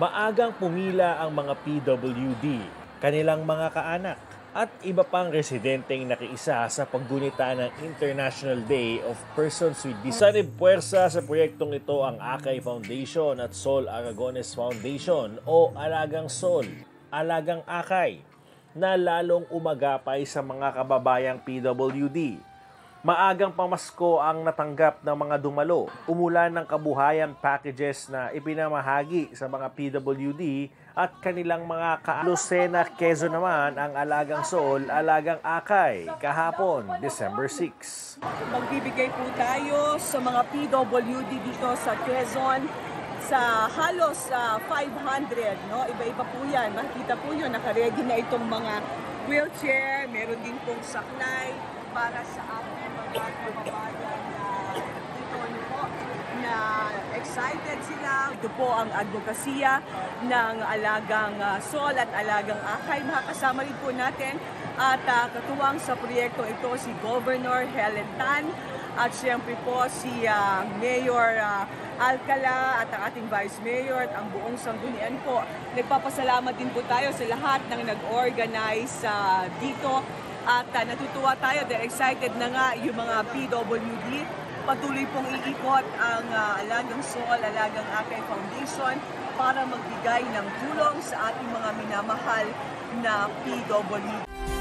Maagang pumila ang mga PWD, kanilang mga kaanak, at iba pang residenteng nakiisa sa paggunita ng International Day of Persons with Disabilities. Puwersa sa proyektong ito ang Akay Foundation at Sol Aragones Foundation o Alagang Sol, Alagang Akay, na lalong umagapay sa mga kababayang PWD. Maagang pamasko ang natanggap ng mga dumalo. Umulan ng kabuhayan packages na ipinamahagi sa mga PWD at kanilang mga Lucena, Quezon naman ang Alagang Sol, Alagang Akay kahapon, December 6. Magbibigay po tayo sa mga PWD dito sa Quezon sa halos 500, no? Iba-iba po yan. Makikita po nyo, nakaready na itong mga wheelchair, meron din pong saklay para sa ating mga kababayan na dito po na excited sila. Ito po ang advokasya ng Alagang Sol at Alagang Akay. Makakasama rin po natin at katuwang sa proyekto ito si Governor Helen Tan at siyempre po si Mayor Alcala at ang ating Vice Mayor at ang buong sanggunian po. Nagpapasalamat din po tayo sa lahat ng nag-organize dito. At natutuwa tayo, they're excited na nga yung mga PWD. Patuloy pong iikot ang Alagang Sol, Alagang Akay Foundation para magbigay ng tulong sa ating mga minamahal na PWD.